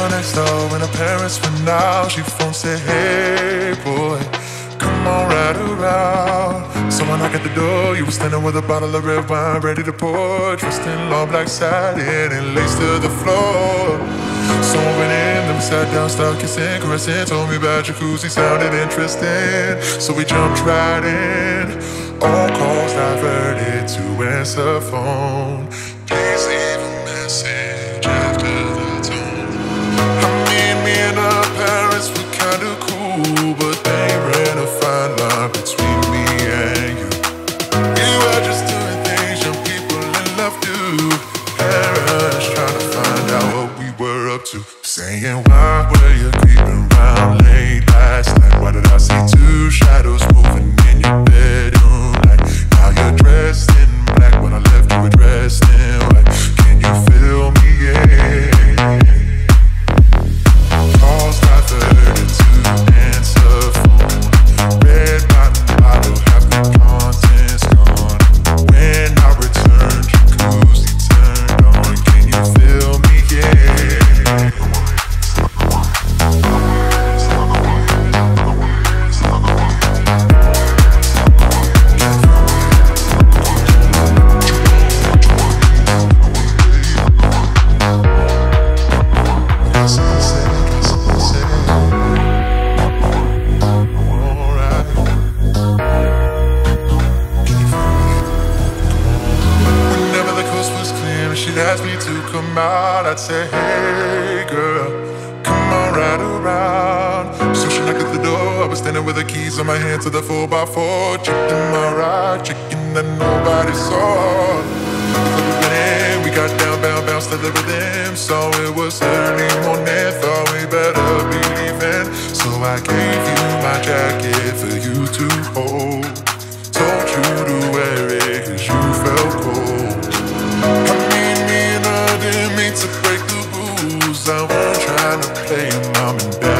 girl next door and her parents went out. She phone said, hey boy, come on right around. So I knock at the door, you were standing with a bottle of red wine ready to pour, dressed in long black satin and lace to the floor. So I went in, then we sat down, started kissing, caressing, told me about jacuzzi, sounded interesting. So we jumped right in, all calls diverted to answer phone. Please leave a message after the tone. I mean, me and her parents were kinda cool, but they ran a fine line between me and you. We were just doing things young people in love do. Parents trying to find out what we were up to. Saying, why were you creeping round late last night? Why did I see two shadows moving in your bedroom light? Now you're dressed in black, when I left you were dressed in white. Can you feel me? Yeah. Calls diverted to answer phone. Red bottle, half the contents gone. When I returned, jacuzzi turned on. Can you feel me? Yeah. Asked me to come out, I'd say, hey girl, come on right around. So she knocked at the door, I was standing with the keys in my hand to the 4x4, checking my ride, checking that nobody saw. We went in, we got down, bounced to the rhythm. So it was early morning, thought we better be leaving. So I gave you my jacket for you to hold. Told you to wear it cause you felt cold. To break the rules, I wasn't trying to play mom and dad.